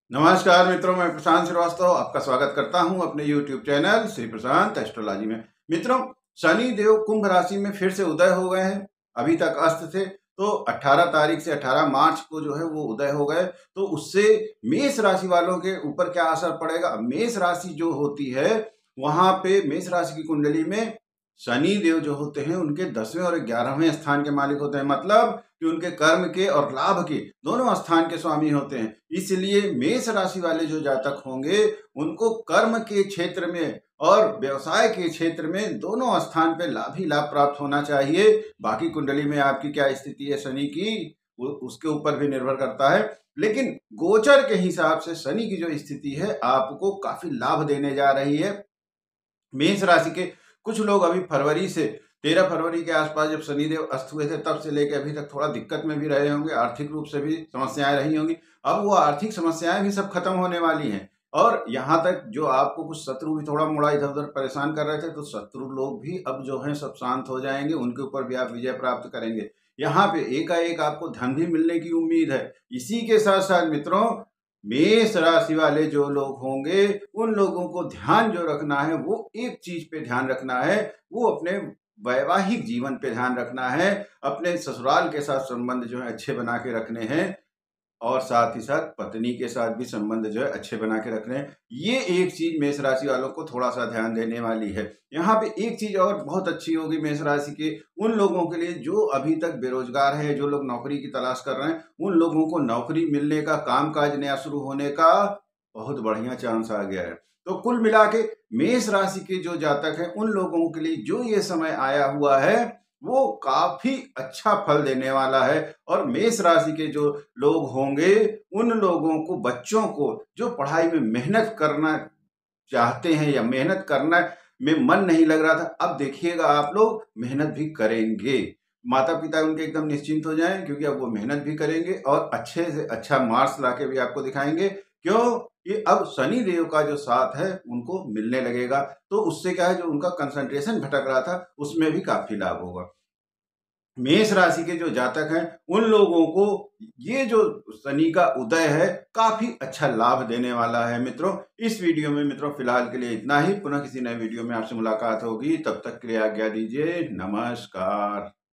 नमस्कार मित्रों, मैं प्रशांत श्रीवास्तव आपका स्वागत करता हूं अपने YouTube channel Shri Prashant astrology में। मित्रों, शनि देव कुंभ राशि में फिर से उदय हो गए हैं। अभी तक अस्त थे, तो 18 तारीख से 18 मार्च को जो है वो उदय हो गए। तो उससे मेष राशि वालों के ऊपर क्या असर पड़ेगा? मेष राशि जो होती है, वहां पे मेष राशि की कुंडली में शनि देव जो होते हैं उनके 10वें और 11वें स्थान के मालिक होते हैं। मतलब कि उनके कर्म के और लाभ के दोनों स्थान के स्वामी होते हैं। इसलिए मेष राशि वाले जो जातक होंगे उनको कर्म के क्षेत्र में और व्यवसाय के क्षेत्र में दोनों स्थान पे लाभ ही लाभ प्राप्त होना चाहिए। बाकी कुंडली में आपकी क्या स्थिति है शनि की, उसके ऊपर भी निर्भर करता है। लेकिन गोचर के हिसाब से शनि की जो स्थिति है आपको काफी लाभ देने जा रही है। मेष राशि के कुछ लोग अभी फरवरी से 13 फरवरी के आसपास जब शनिदेव अस्त हुए थे तब से लेकर अभी तक थोड़ा दिक्कत में भी रहे होंगे, आर्थिक रूप से भी समस्याएं रही होंगी। अब वो आर्थिक समस्याएं भी सब खत्म होने वाली हैं। और यहाँ तक जो आपको कुछ शत्रु भी थोड़ा मोड़ा इधर उधर परेशान कर रहे थे, तो शत्रु लोग भी अब जो है सब शांत हो जाएंगे, उनके ऊपर भी आप विजय प्राप्त करेंगे। यहाँ पे एकाएक आपको धन भी मिलने की उम्मीद है। इसी के साथ साथ मित्रों, मेष राशि वाले जो लोग होंगे उन लोगों को ध्यान जो रखना है वो एक चीज पे ध्यान रखना है, वो अपने वैवाहिक जीवन पे ध्यान रखना है। अपने ससुराल के साथ संबंध जो है अच्छे बना के रखने हैं और साथ ही साथ पत्नी के साथ भी संबंध जो है अच्छे बना के रख रहे हैं। ये एक चीज मेष राशि वालों को थोड़ा सा ध्यान देने वाली है। यहाँ पे एक चीज और बहुत अच्छी होगी मेष राशि के उन लोगों के लिए जो अभी तक बेरोजगार है, जो लोग नौकरी की तलाश कर रहे हैं, उन लोगों को नौकरी मिलने का, कामकाज नया शुरू होने का बहुत बढ़िया चांस आ गया है। तो कुल मिला के मेष राशि के जो जातक हैं उन लोगों के लिए जो ये समय आया हुआ है वो काफी अच्छा फल देने वाला है। और मेष राशि के जो लोग होंगे उन लोगों को, बच्चों को जो पढ़ाई में मेहनत करना चाहते हैं या मेहनत करना में मन नहीं लग रहा था, अब देखिएगा आप लोग मेहनत भी करेंगे। माता पिता उनके एकदम निश्चिंत हो जाएं, क्योंकि अब वो मेहनत भी करेंगे और अच्छे से अच्छा मार्क्स लाके भी आपको दिखाएंगे। क्यों? ये अब शनि देव का जो साथ है उनको मिलने लगेगा, तो उससे क्या है, जो उनका कंसंट्रेशन भटक रहा था उसमें भी काफी लाभ होगा। मेष राशि के जो जातक हैं उन लोगों को ये जो शनि का उदय है काफी अच्छा लाभ देने वाला है। मित्रों, इस वीडियो में मित्रों फिलहाल के लिए इतना ही। पुनः किसी नए वीडियो में आपसे मुलाकात होगी, तब तक के लिए आज्ञा दीजिए। नमस्कार।